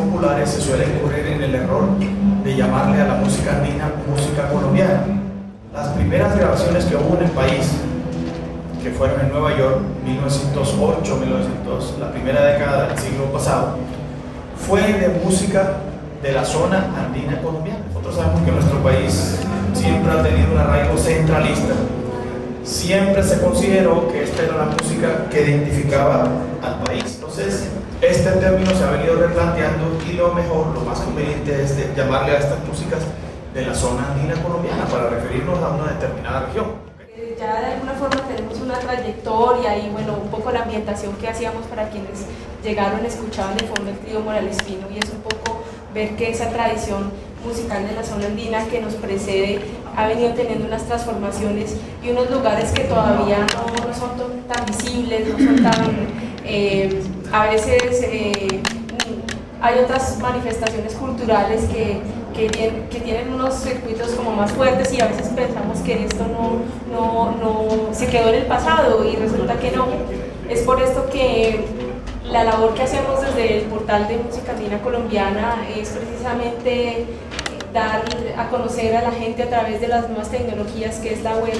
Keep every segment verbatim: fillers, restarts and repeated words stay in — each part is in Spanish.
populares se suele incurrir en el error de llamarle a la música andina música colombiana. Las primeras grabaciones que hubo en el país, que fueron en Nueva York, mil novecientos ocho, mil novecientos, la primera década del siglo pasado, fue de música de la zona andina colombiana. Nosotros sabemos que nuestro país siempre ha tenido un arraigo centralista. Siempre se consideró que esta era la música que identificaba al país. Entonces, este término se ha venido replanteando y lo mejor, lo más conveniente es de llamarle a estas músicas de la zona andina colombiana para referirnos a una determinada región. Ya de alguna forma tenemos una trayectoria y bueno, un poco la ambientación que hacíamos para quienes llegaron, escuchaban de fondo el trío Morales Pino, y es un poco ver que esa tradición musical de la zona andina que nos precede ha venido teniendo unas transformaciones y unos lugares que todavía no, no son tan visibles, no son tan, eh, a veces eh, hay otras manifestaciones culturales que, que, que tienen unos circuitos como más fuertes y a veces pensamos que esto no, no, no se quedó en el pasado y resulta que no. Es por esto que la labor que hacemos desde el portal de música andina colombiana es precisamente dar a conocer a la gente a través de las nuevas tecnologías que es la web,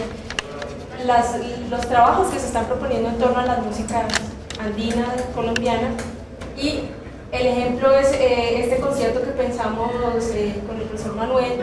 las, los trabajos que se están proponiendo en torno a la música andina colombiana. Y el ejemplo es eh, este concierto que pensamos eh, con el profesor Manuel.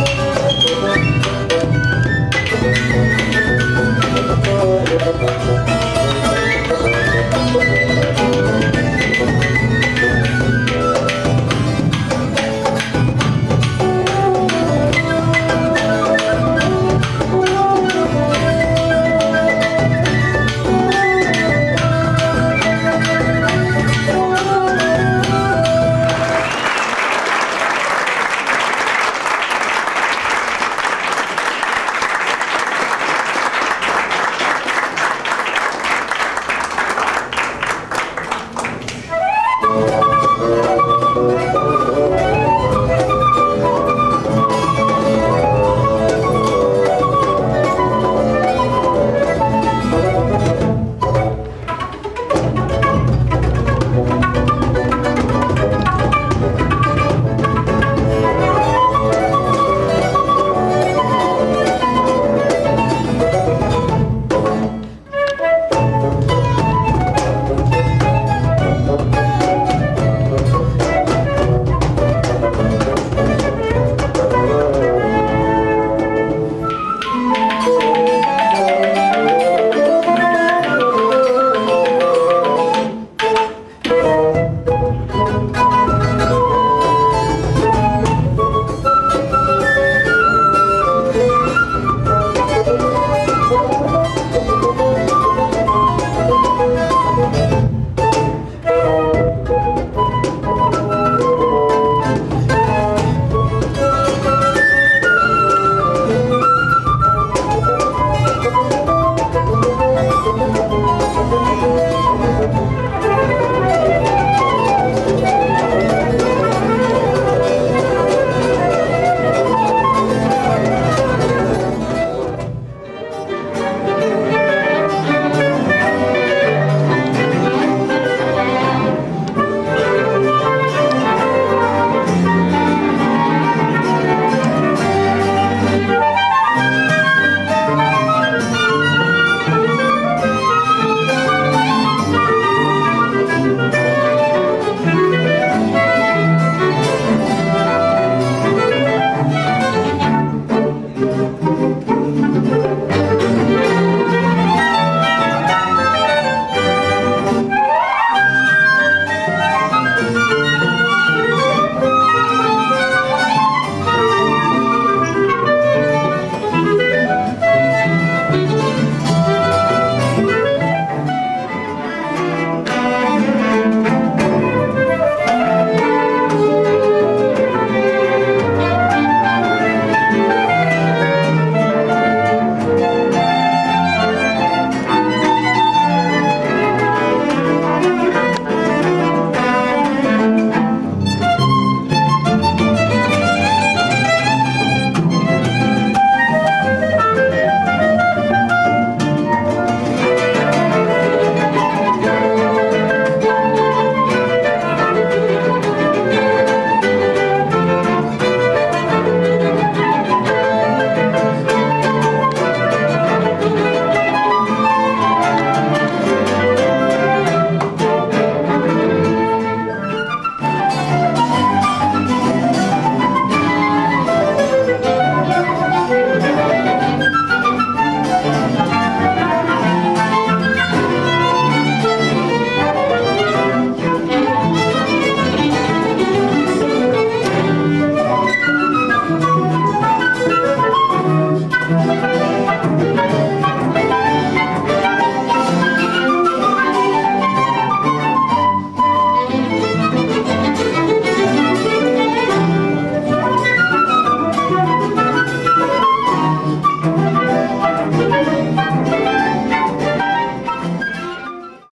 Thank you.